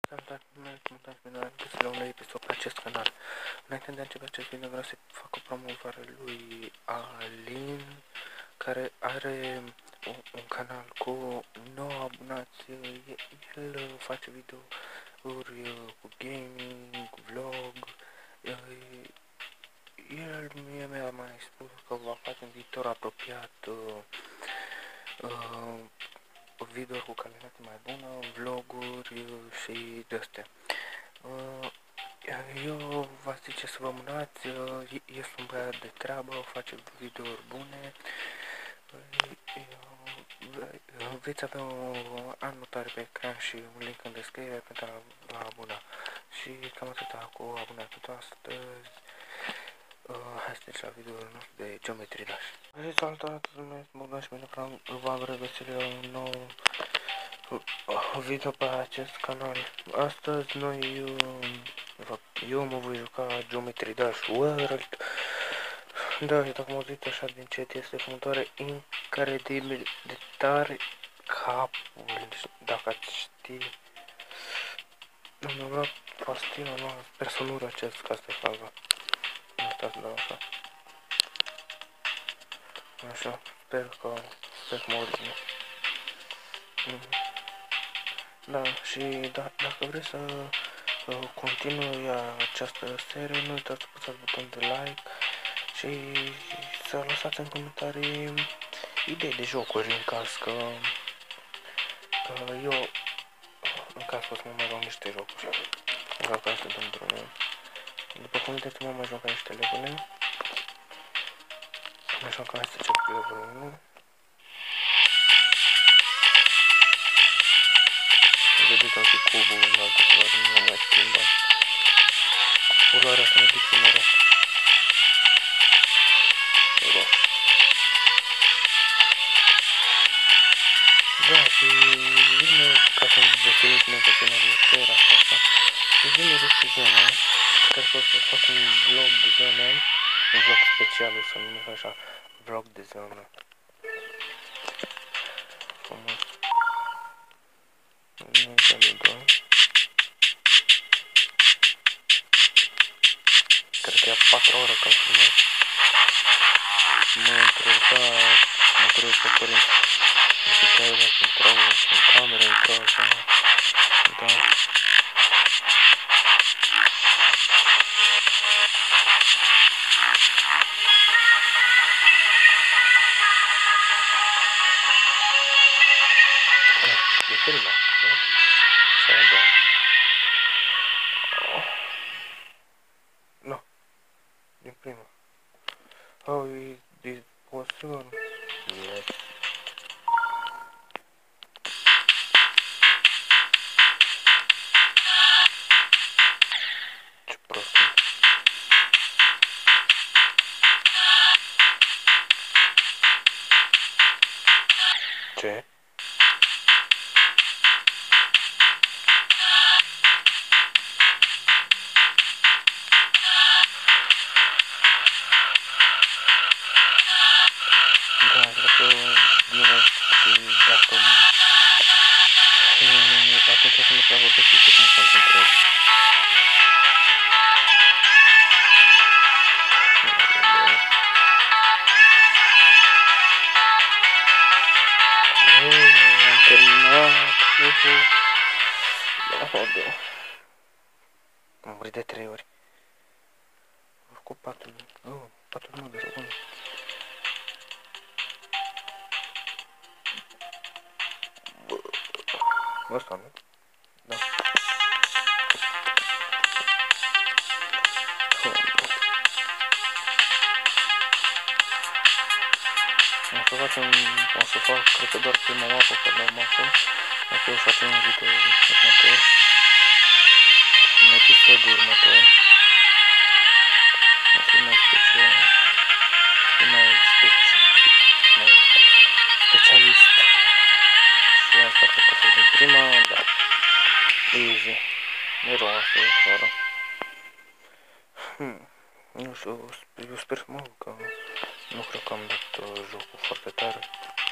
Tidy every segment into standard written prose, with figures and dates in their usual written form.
Salutare, găsit la un nou episod pe acest canal. Înainte de a începe acest video, vreau să fac o promovare lui Alin, care are un canal cu 9 abonați. El face videouri cu gaming, cu vlog. El mi-a mai spus că va face în viitor apropiat video cu calitate mai bună, vloguri și de-astea. Eu vă zice să vă mânați, este un băiat de treabă, face videouri bune. Veți avea o anotare pe ecran și un link în descriere pentru a vă abona. Și cam atâta cu abonatul astăzi. Hai să trecem la videoul nostru de Geometry Dash. Salutare, Bogdan și bine v-am regăsit la un nou video pe acest canal. Astăzi eu mă voi juca Geometry Dash World. Da, și dacă mă uite așa din chat, este făcătoare incredibil de tare capul, dacă ați ști. Mi-am luat pastila, nu, sper să nu răcesc ca să facă. Uitați, da, așa. Așa, sper că mă auzi. Da, și dacă vreți să continui această serie, nu uitați să apăsați butonul de like și să lăsați în comentarii idei de jocuri în caz că eu în caz că o să mă mai luăm niște jocuri. Așa că asta dăm drumul. După cum vedeți, mă mai joc niște level-uri. Așa că hai să încep cu level-ul 1. Vedeți și cubul în altă culoare, nu l-am mai schimbat. Culoarea asta mă duce mereu. Roșu. Da, și vine, ca să-mi definiți mie pe tine atmosfera asta, vine de zona, sper că o să fac un vlog de zona, un vlog special, o să numesc așa, vlog de zona. Frumos. Nu înțeleg, cred că e a 4 ore când filmez. Mă întreb pe părinți. Nu știu că ai intrau în cameră, intrau așa. Da. E prima, nu? Sau da? Nu. Din prima. Oh, it was soon. Yes. Ce prost. Ce? Da, cred că atunci o să mă prea vorbesc și cum mă concentrez. Am terminat. Da. Am murit de 3 ori. Am făcut 4 de secunde. Ăsta, nu? Da. O să fac, cred că doar prima mapă, pe la mapă. Apoi o să facem un video următor. Un episod următor. O fi mai special. Mai specialist. Și asta cred că o să din prima, da. Easy. Mereu asta e clară. Nu știu, eu sper că nu cred că am dat jocul foarte tare,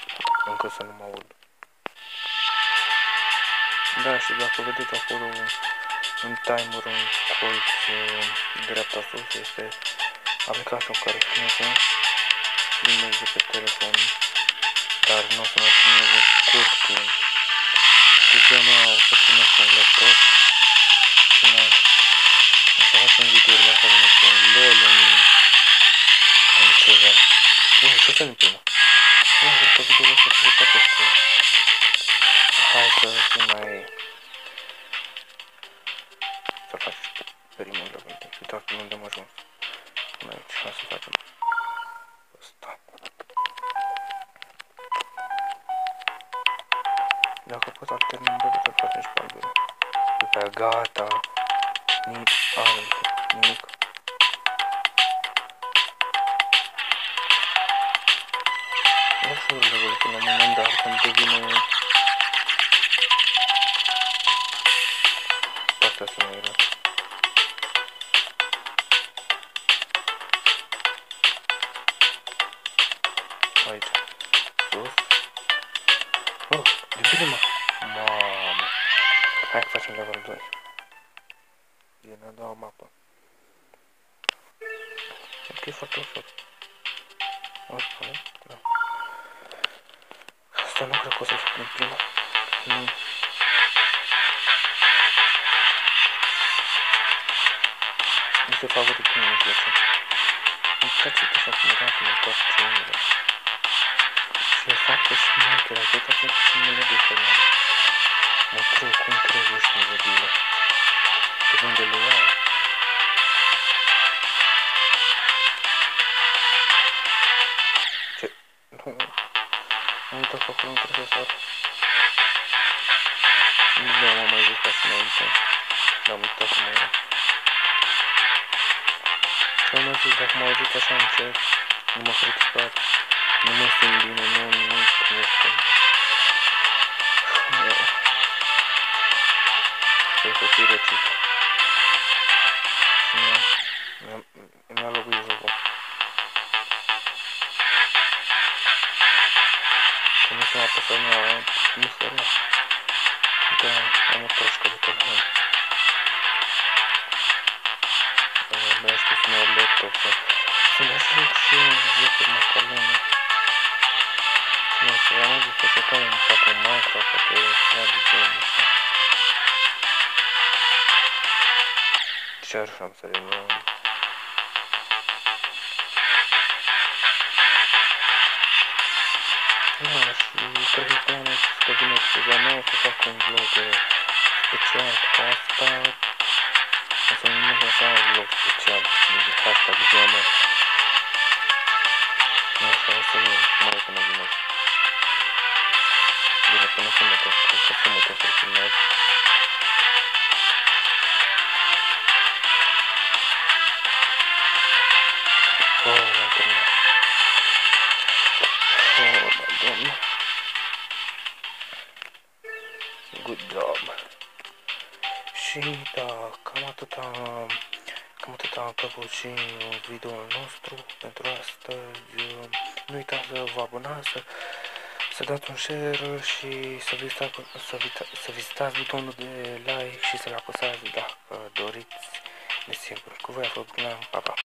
încă să nu mă aud. Da, și dacă vedeți acolo în timer în colț dreapta sus este aplicația care filmează image pe telefon, dar nu o să mai filmeze scurt. Deci nu o să primesc un laptop și o să facem video-urile astea de un LOL în ceva. Ce să-mi prima? Nu, cred că video-ul ăsta să se poate scurt. Hai să fim mai... să faci primul level. Deci uitați unde am ajuns. Până aici, hai să facem ăsta. Dacă poți să termin de să facem și pe albele. După aia gata. Nimic. Ușor level până la un moment dat când devine partea să mai era. Aici. Sus. Oh, din prima. Mamă. Hai că facem level 2. E a doua mapă. Cred că e foarte ușor. Asta, da. Asta nu cred că o să fie din prima. Nu. Este favoritul meu, nu știu ce. Îmi place că așa cum era, cum întorc ce unele. Și e foarte șmecher, atât așa cum nu le de făiare. Mă trec cum trebuie și melodile. Și unde le iau. Ce? Nu. Am uitat că acolo nu trebuie să sar. Nu m-am mai jucat și înainte. L-am uitat cum era. Și am mai zis, dacă mă auzit așa încet, nu mă criticat, nu mă simt bine, nu cunosc. Trebuie să fii răcit. Și mi-a locuit jocul. Că nu se m-a apăsat, nu se rea. Da, am o toșcă de telefon. Abia știu să mă iau laptop să mă joc și jocuri mai calene. Nu știu, am zis că jucam poate în Minecraft, poate ceva de genul ăsta. Ce ar fi să reluăm? Da, și cred că am zis că vine ceva nou să fac un vlog special cu asta. O să numesc așa un vlog special de hashtag ziua mea. Nu, așa o să vin, mai până vineri. Bine, până sâmbătă, cred că sâmbătă o să filmez. Oh, m-am terminat. Oh, doamne. Good job. Și da, cam atât am făcut și videoul nostru pentru astăzi. Nu uitați să vă abonați, să dați un share și să vizitați butonul de like și să-l apăsați dacă doriți. Desigur, cu voi a fost Glam, pa, pa!